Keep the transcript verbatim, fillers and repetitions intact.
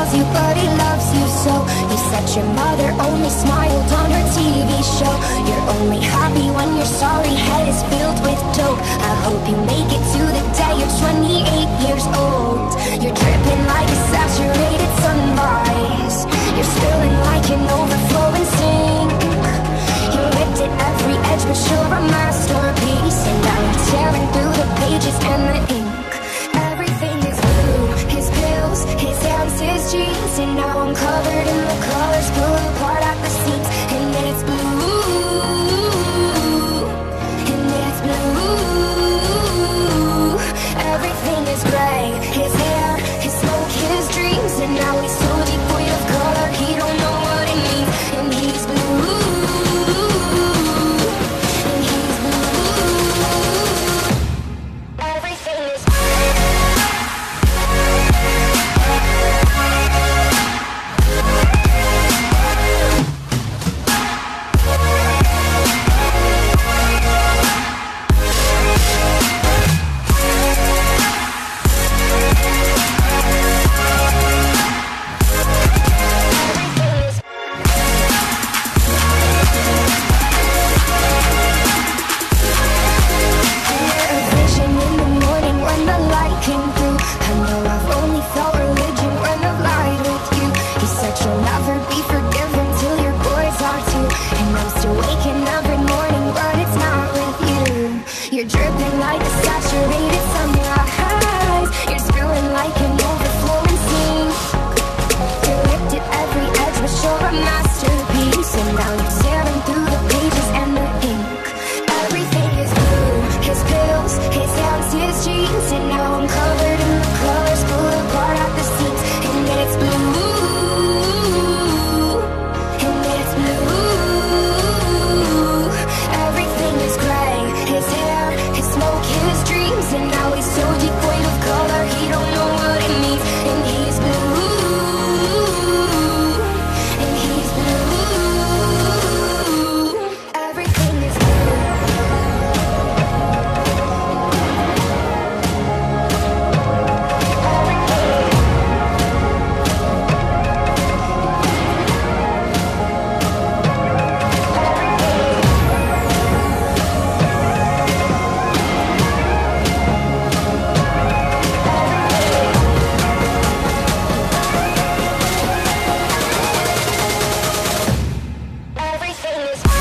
calls you, but he loves you so. You said your mother only smiled on her T V show. You're only happy when your sorry head is filled with dope. I hope you make it to the day you're twenty-eight years old. You're dripping like a saturated sunrise. You're spilling like an overflowing sink. You ripped at every edge, but you're a masterpiece. And now you're tearing through the pages and the ink. Everything is blue, his pills, his hands, his jeans. And now I'm covered in the colors, pulled apart at the seams. And it's blue, and it's blue. Everything is gray, his hair, his smoke, his dreams. And now he's so devoid of color, he don't know what it means. And he's blue, and he's blue. Everything is Everything is